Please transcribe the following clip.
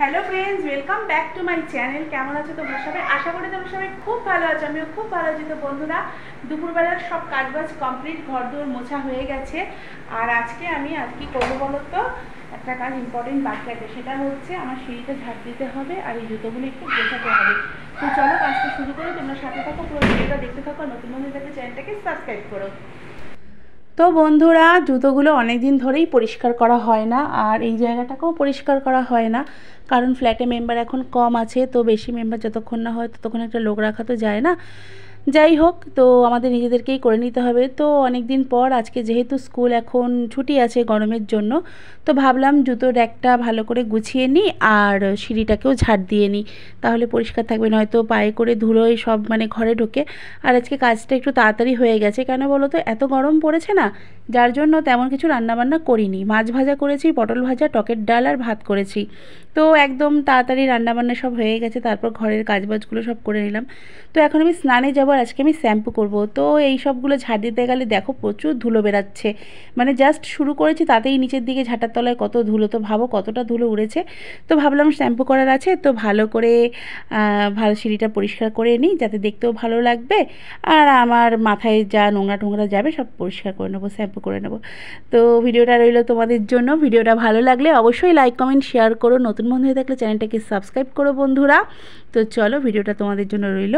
Hello friends, welcome back to my channel. কেমন আছো তোমরা সবাই? আশা করি তোমরা সবাই খুব ভালো আছো। আমিও খুব ভালো আছি। তো বন্ধুরা, দুপুরবেলার সব কাজবাজ কমপ্লিট, ঘরদোর মোছা হয়ে গেছে। আর আজকে আমি কি করবো বলো তো, একটা কাজ ইম্পর্টেন্ট বাকি আছে। সেটা হচ্ছে আমার সিঁড়িতে ঝাড় দিতে হবে আর এই জুতোগুলো একটু গোছাতে হবে। তো চলো কাজটা শুরু করে, তোমরা সাথে থাকো, পুরো ভিডিওটা দেখতে থাকো। নতুন বন্ধুদের চ্যানেলটাকে সাবস্ক্রাইব করো। তো বন্ধুরা, জুতোগুলো অনেক দিন ধরেই পরিষ্কার করা হয় না, আর এই জায়গাটাকেও পরিষ্কার করা হয় না, কারণ ফ্ল্যাটে মেম্বার এখন কম আছে। তো বেশি মেম্বার যতক্ষণ না হয় ততক্ষণ একটা লোক রাখা তো যায় না। যাই হোক, তো আমাদের নিজেদেরকেই করে নিতে হবে। তো অনেক দিন পর আজকে যেহেতু স্কুল এখন ছুটি আছে গরমের জন্য, তো ভাবলাম জুতোর র্যাকটা ভালো করে গুছিয়ে নিই আর সিঁড়িটাকেও ঝাড় দিয়ে নিই, তাহলে পরিষ্কার থাকবে। নয়তো পায়ে করে ধুলোয় সব ঘরে ঢোকে। আর আজকে কাজটা একটু তাড়াতাড়ি হয়ে গেছে, কেন বলো তো, এত গরম পড়েছে না, যার জন্য তেমন কিছু রান্নাবান্না করিনি। মাছ ভাজা করেছি, পটল ভাজা, টকের ডাল আর ভাত করেছি। তো একদম তাড়াতাড়ি রান্নাবান্না সব হয়ে গেছে, তারপর ঘরের কাজবাজগুলো সব করে নিলাম। তো এখন আমি স্নানে যাবো, আর আজকে আমি শ্যাম্পু করব। তো এই সবগুলো ঝাড় দিতে গেলে দেখো প্রচুর ধুলো বেরাচ্ছে, জাস্ট শুরু করেছি তাতেই নিচের দিকে ঝাঁটার তলায় কত ধুলো। তো ভাবো কতটা ধুলো উড়েছে। তো ভাবলাম শ্যাম্পু করার আছে, তো ভালো করে ভালো সিঁড়িটা পরিষ্কার করে নিই, যাতে দেখতেও ভালো লাগবে আর আমার মাথায় যা নোংরা টোংরা যাবে সব পরিষ্কার করে নেবো, শ্যাম্পু করে নেবো। তো ভিডিওটা রইলো তোমাদের জন্য। ভিডিওটা ভালো লাগলে অবশ্যই লাইক কমেন্ট শেয়ার করো। নতুন বন্ধু হয়ে থাকলে চ্যানেলটাকে সাবস্ক্রাইব করো বন্ধুরা। তো চলো, ভিডিওটা তোমাদের জন্য রইলো।